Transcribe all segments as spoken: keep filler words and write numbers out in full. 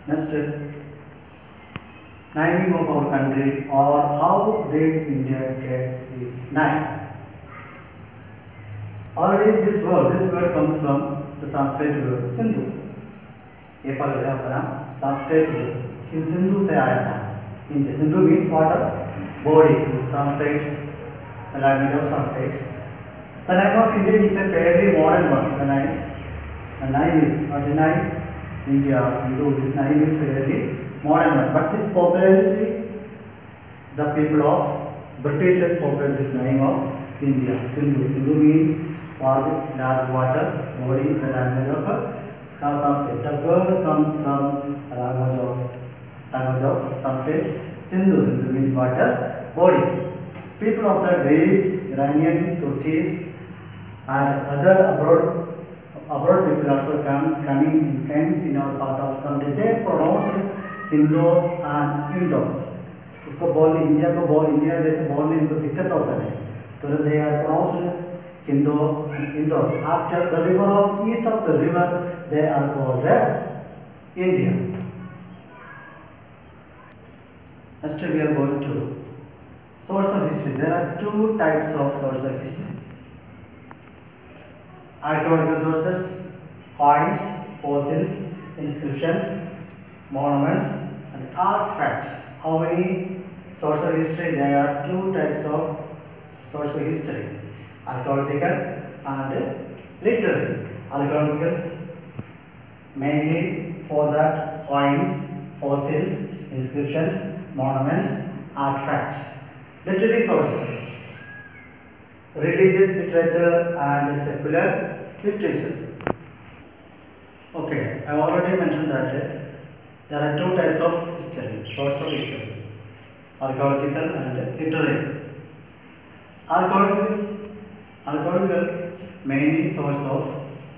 Next, naming of our country or how big India get is nine. Already this word, this word comes from the Sanskrit word Sindhu. ये पकड़ अपना संस्कृत सिंधु से आया था. India. Sindhu means water, body. Sanskrit, the language of Sanskrit. The name of India is a fairly modern one. The name, the name is what is name? India, Sindhu. This name is fairly modern one. But this popularity, the people of Britishers popular this name of India. Sindhu. Sindhu means large, large water, body. The language of Sanskrit. The word comes from the language of language of Sanskrit. Sindhu. Sindhu means water, body. People of the Greeks, Iranian, Turkish, and other abroad abroad people also come coming comes in our part of country. They pronounce Hindus and Indus. इसको बोल India को बोल India जैसे बोलने इनको दिक्कत होता है. तो they are pronounced Hindus and Indus. After the river of east of the river, they are called India. Next we are going to source of history. There are two types of source of history: archaeological sources, coins, fossils, inscriptions, monuments, and artifacts. How many source of history? There are two types of source of history: archaeological and literary. Archaeological mainly for that coins, fossils, inscriptions, monuments, artifacts. Literary sources: religious literature and secular literature. Okay, I already mentioned that there are two types of history, source of history: archaeological and literary. Archaeological, archaeological mainly source of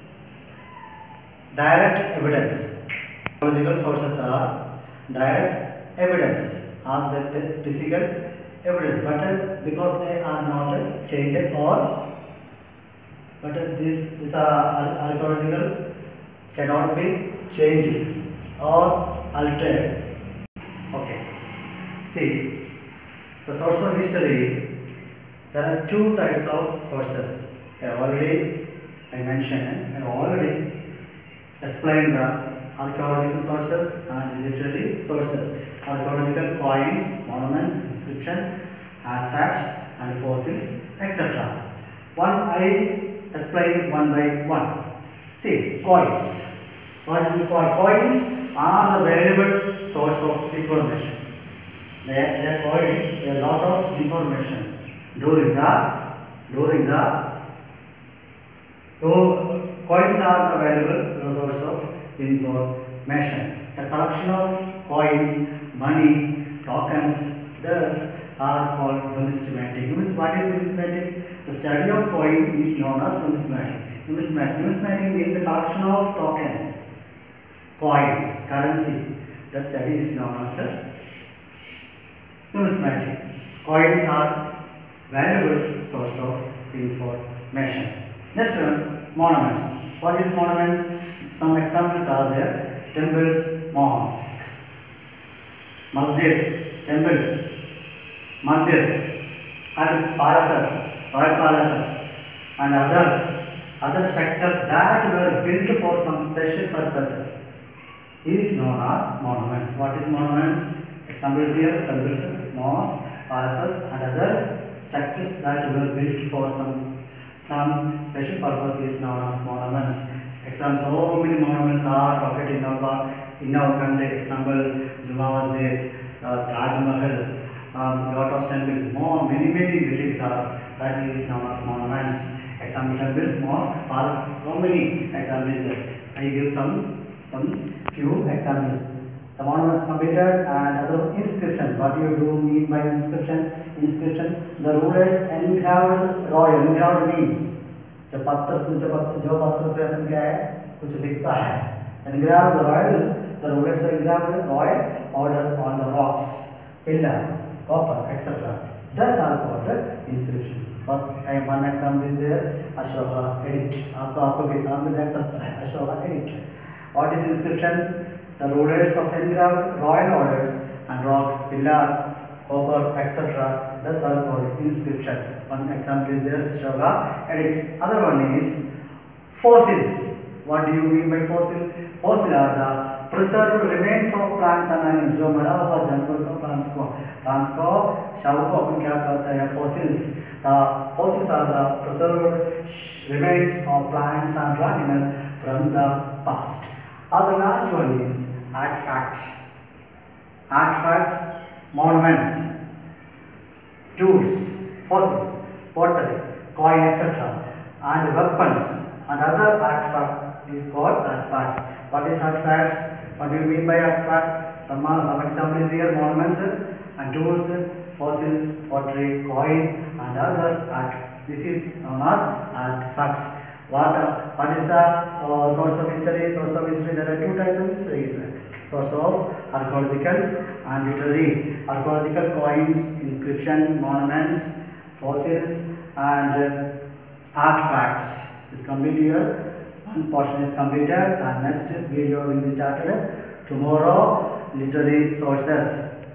direct evidence. Archaeological sources are direct evidence as the physical evidence, but uh, because they are not uh, changed or but uh, this this uh, archaeological cannot be changed or altered. Okay, see the source of history. There are two types of sources. I already I mentioned. I already explained the archaeological sources and literary sources. Archaeological coins, monuments, inscription, artifacts, and fossils, et cetera. One I explain one by one. See, coins. What is the coin? Coins are the valuable source of information. Their, their coins, a lot of information during the during the so coins are the valuable source of information. The collection of coins, money, tokens, thus are called numismatic. What is numismatic? The study of coin is known as numismatic. Numismatic, numismatic means the collection of token, coins, currency. The study is known as numismatic. Coins are valuable source of information. Next one, monuments. What is monuments? Some examples are there: temples, mosques, masjid, temples, mandir, and palaces, royal palaces, and other other structures that were built for some special purposes is known as monuments. What is monuments? Examples here: temples, mosques, palaces, and other structures that were built for some some special purpose is known as monuments. Examples: so many monuments are located in our in our country. Example: Juma Masjid, uh, Taj Mahal, um, Lotus Temple. More many many buildings are that is known as monuments. Example: temples, mosques, palace. So many examples. I give some some few examples. The monuments completed and other inscription. What do you do mean by inscription? Inscription, the rulers engraved royal. Engraved means जो पत्थर से जो पत्थर जो पत्थर से अपन क्या है कुछ लिखता है. Engraved royal, the rulers engraved royal order on the rocks, pillar, copper, et cetera. Thus are called inscription. First, I one example is there: Ashoka edict. आपको आपको किताब में देख सकता है Ashoka edict. What is inscription? the rulers of engraved royal orders and rocks, pillar, copper, et cetera. Thus are called inscription. One example is there, Ashoka edict. Other one is fossils. What do you mean by fossil? Fossil are the preserved remains of plants and animals. जो मरा हुआ जानवर को plants को plants को शव को अपन क्या कहते हैं? Fossils. The fossils are the preserved remains of plants and animals from the past. Other last one is artifacts. Artifacts, monuments, tools, fossils, pottery, coin, et cetera, and weapons and other artifact is called artifacts. What is artifacts? What do you mean by artifact? Some, some example is here: monuments and tools, fossils, pottery, coin, and other art. This is known as artifacts. What uh, what is the uh, source of history? Source of history. There are two types of histories. Source of archaeological and literary. Archaeological coins, inscription, monuments, fossils, and uh, artifacts is complete here. One portion is completed, and next video will be started tomorrow. Literary sources.